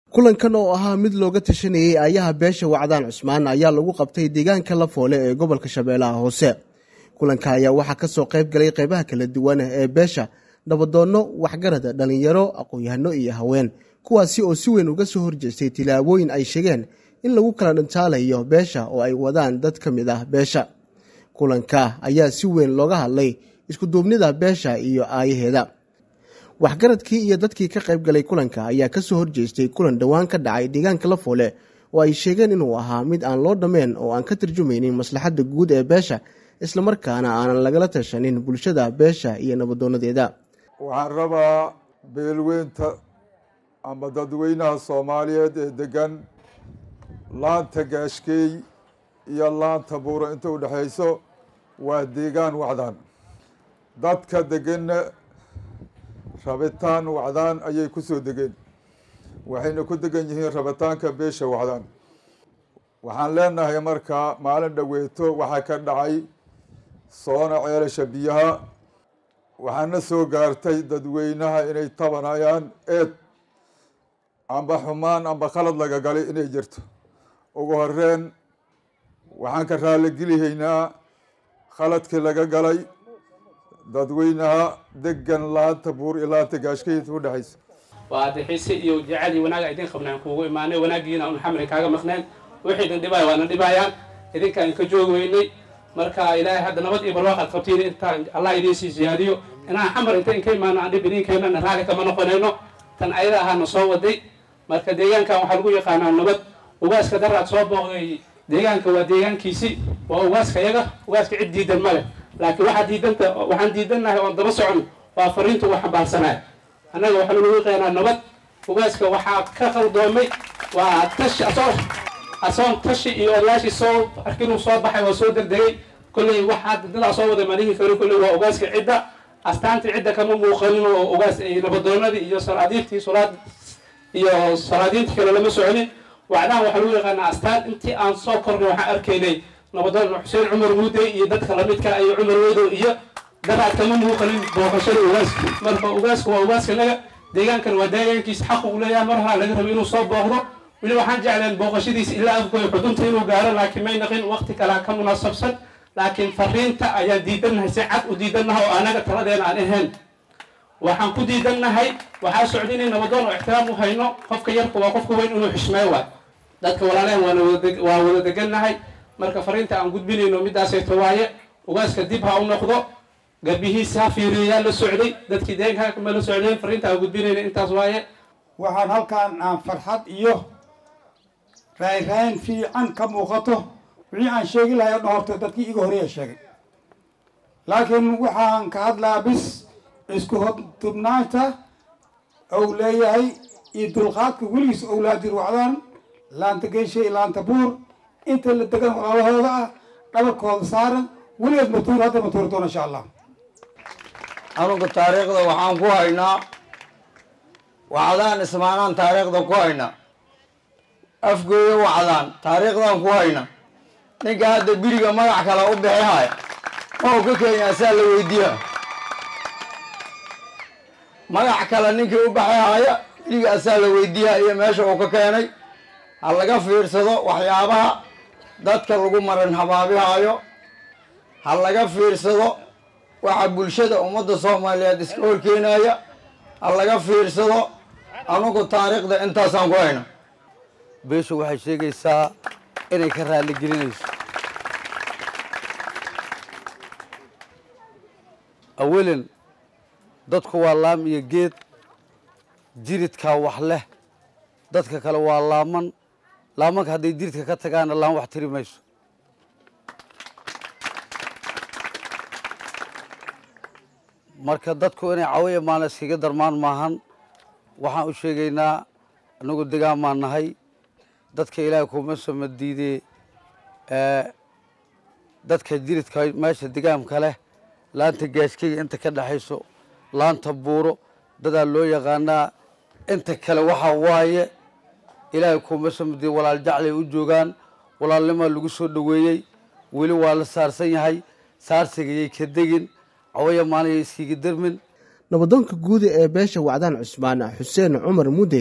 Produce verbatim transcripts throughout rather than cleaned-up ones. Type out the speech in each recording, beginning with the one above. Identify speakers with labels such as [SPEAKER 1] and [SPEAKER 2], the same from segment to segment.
[SPEAKER 1] kulankan oo ahaa mid looga tashanayay ayaha beesha Wacdaan Cusmaan ayaa lagu qabtay deegaanka Lafoole ee gobolka Shabeellaha Hoose. Kulanka ayaa waxa ka soo qayb galay qaybaha kala duwan ee beesha, nabadoono, waxgarada, dhalinyaro, aqoon-yahano iyo haween, kuwaasi oo si weyn uga soo horjeestay tilaabooyin ay sheegeen in lagu kala dhantaalayo beesha oo ay wadaan dad ka mid ah beesha. Kulanka ayaa si weyn looga hadlay isku duubnida beesha iyo aayaheeda. waxgaradkii iyo dadkii ka qayb galay kulanka ayaa ka soo horjeestay kulan dhawaan ka dhacay deegaanka Lafoole oo ay sheegeen inuu ahaa mid aan loo dhameen oo aan ka tarjumaynin maslaxadda guud ee beesha, isla markaana aanan lagala tashanin bulshada beesha iyo nabadoonadeeda.
[SPEAKER 2] waxaan rabaa beelweynta ama dadweynaha Soomaaliyeed ee degan laanta gaashkeey iyo laanta buuro inta u dhaxayso waa deegaan Wacdaan. dadka degan rabitaan Wacdaan ayay ku soo degeen, waxayna ku degan yihiin rabitaanka beesha Wacdaan. waxaan leenahay markaa maalin dhaweeto waxaa ka dhacay soona ceelasha biyaha, waxaana soo gaartay dadweynaha inay tabanayaan eed amba xumaan amba khalad laga galay inay jirto. ugu horeen waxaan ka raaligelihaynaa khaladkii laga galay dadweynaha degan laanta buur iyo laanta gaashkeynta u dhaxaysa.
[SPEAKER 3] waa dhixisi iyo jacayl wanaaga idin qabnaan kuugu imaanay, wanaagiina aan xamri kaaga maqneen, wixii idin dhibay waana dhibayaan, idinkaan ka joogweynay. marka ilaahay hadda nabad iyo barwaaqo qabtiin inta Allah idin sii siyaadiyo, inaan xamar inta in ka imaano aan dhib idin keenana raali kama noqonayno. tan ayada ahaana soo waday. marka deegaankan waxaa lagu yaqaanaa nabad. ugaaska daraad soo booqday deegaanka waa deegaankiisi, waa ugaaska yaga, ugaaska cid diidan male. laakiin waxa diidanta waxaan diidanahay oo daba socon waa fariintu wax xambaarsanaa. annaga waxa lagu yaqaanaa nabad. ugaaska waxaa ka qaldoomay waa tash asoo asoon tashi iyo laashi soo arkinuu soo baxay oo soo degdegay. kullay waxa dadka soo wada maalin kale kullay waa ugaaska cidda astaanta cidda kama muuqanin oo ugaas ay nabadoonadii iyo salaadiintii salaad iyo salaadiintii kale lama soconin. Wacdaan waxa lagu yaqaanaa astaan intii aan soo kornay waxaan arkaynay nabadoon Xuseen Cumar Muude iyo dadka la midka ay Cumar Weydo iyo daraad kama muuqanin booqashada ugaaska. marka ugaaska waa ugaaska laga deegaankan waa deegaankiisa xaq u leeyahay, mar hore laga rabo inuu soo booqdo. weli waxaan jeclaan booqashadiisa ilaa afkooy xudunta inuu gaaro, laakiin may naqin waqti kale ka munaasabsan. laakiin fariinta ayaa diidanahay, si cad u diidanahay oo anaga taladeena aan ahayn. waxaan ku diidanahay waxaa socdin in nabadoon oo ixtiraam u hayno, qofka yarka waa qofka weyn inuu xishmeeyo. waa dadka walaaleen waa wada degannahay. marka fariinta aan gudbinayno midaasayto waaye. ugaaska dib ha u noqdo, garbihiisa ha fiiriyaa la socday, dadkii deegaanka ma la socdeen. fariinta aan gudbinayno intaas waaye.
[SPEAKER 4] waxaan halkaan aan farxad iyo rayn fiican ka muuqato. wixii aan sheegi lahay oo dhan horta dadkii iga horeeya sheegay, laakiin waxaan ka hadlaa bis isku hodubnaanta ou leeyahay iyo dulqaadka weligiis owlaadir Wacdaan, laanta geeshe iyo laanta buur inta la degan walaalahooda ah dhabarkooda saaran weligeed matuur hadda matuuri doona insha allah.
[SPEAKER 5] anugu taariikhda waxaan ku haynaa Wacdaan ismaanaan taariikhda ku haynaa, afgooyo Wacdaan taariikhdan ku haynaa. ninka hadda biriga magac kale u bixihaya oo ka keenyaa saa la weydiiyaa. magac kale ninkii u baxihaya biriga asaa la weydiiyaa iyo meesha uu ka keenay. ha laga fiirsado waxyaabaha dadka lagu maran habaabihaayo, ha laga fiirsado waxa bulshada ummadda Soomaaliyeed iska horkeenaya, ha laga fiirsado. anugu taariikhda intaasaan ku hayna.
[SPEAKER 6] beeshu waxay sheegaysaa inay ka raali gelinayso. awalan dadku waa laam iyo geed, jiridkaa wax leh, dadka kale waa laaman. laamanka hadday jiridka ka tagaana laan wax tiri mayso. marka dadku inay cawiya maana iskaga darmaan maahan. waxaan u sheegaynaa anagu degaan maan nahay, dadka ilaahay kuma sama diidee dadka jiridka meesha degaamka leh, laanta gaashkeyga inta ka dhaxayso, laanta buuro dadaa loo yaqaanaa. inta kale waxaa waaye ilaahay kuma sama diidee walaal jaclay u joogaan, walaalnimaa lagu soo dhaweeyey, weli waa la saarsan yahay. saarsigayay ka degin, cawaya maanayay iskiga darmin.
[SPEAKER 1] nabadoonka guud ee beesha Wacdaan Cusmaan Xuseen Cumar Muude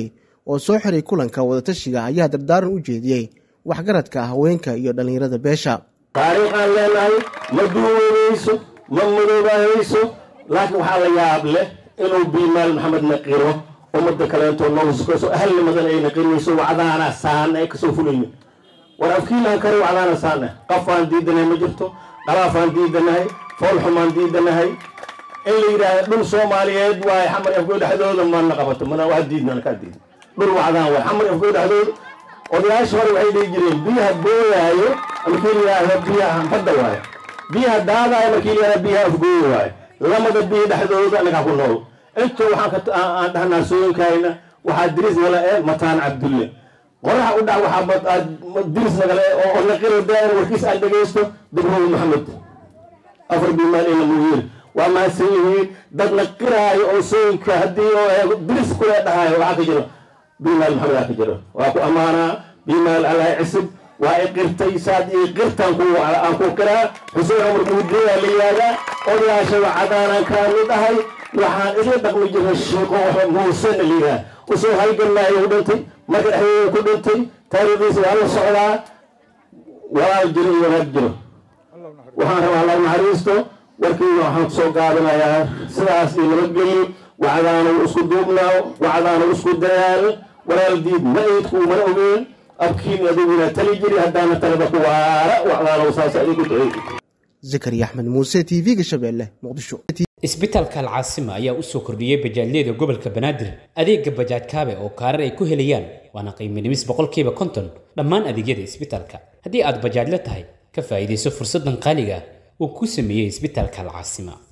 [SPEAKER 1] oo soo xiray kulanka wadatashiga ayaa dardaaran u jeediyey waxgaradka haweenka iyo dhalinyarada beesha.
[SPEAKER 7] taariikhan leenahay ma duuweynayso ma madoobaanayso laakiin waxaa la yaab leh inuu biimaal maxamed naqiro ummadda kaleentoo noosukaso ahalnimadan ay naqinayso wacdaana saana ay kasoo fulaynin war afkiilaan kare wacdaana saana qafaan diidanahay ma jirto qalaafaan diidanahay foolxumaan diidanahay in la yidhaahdo dhul soomaaliyeed waaye xamar afgoo dhexdooda mana qabato mana waa diidnan kaa diidan dhul wacdaan waay xamar afgoo dhexdooda odayaasha hore waxay dhihi jireen biyaha booyaayo markii la yidhaahdo biyaha badda waaye biyaha daadaayo markii la yidhahdo biyaha afgooya waaye lamada biyo dhexdooda anagaa ku nool inta waxaan dhahnaa sooyinkayna waxaa diris nala ee mataan cabdulle qoraxa u dhac waxaa diris nagale oo naqiro daa'ir warkiis aan dhegaysto dibrow maxamed afar biimaal ina muhiir waa mahadsan yihiin dad naqiraayo oo sooyinka haddii oo eego diris kule dhahayo waxaa ka jiro biimaal maxamed aa ka jiro waa ku ammaanaa biimaal allahi cisib waa iqirtay saad ii qirtaan aan ku qiraa xuseen cumar muhudiyaa la yihahdaa odayaasha wacadaanaan kaa mid ahay waxaan isla dhaqmi jiray sheeko muusena la yidhaha usoo halganaayo u dhintay marka dhexdeeda ku dhintay taariikhdiisa waa la socdaa walaal jiro iyo wanaag jiro waxaan rabaa alla naxariisto warkiina waxaan kusoo gaabinayaa sidaas iyo nabadgelyo wacdaana isku duubnaaw wacdaana isku dadaalo walaal diid ma eydku mana ogeen abkiin adiguna tali jiri haddaana talada ku waara wacdaana saas adigu duceey.
[SPEAKER 1] Zakariya Axmed Muuse T V-ga Shabeelle Muqdisho.
[SPEAKER 8] isbitaalka Al-Caasima ayaa u soo kordhiyay bajaajyada gobolka Banaadir adeega bajaaj kaabe oo kaarar ay ku helayaan waana qiimo dhimis boqolkiiba konton dhammaan adeegyada isbitaalka. haddii aad bajaaj la tahay ka faa'iideyso fursadan qaaliga ah oo ku sameeyay isbitaalka Al-Caasima.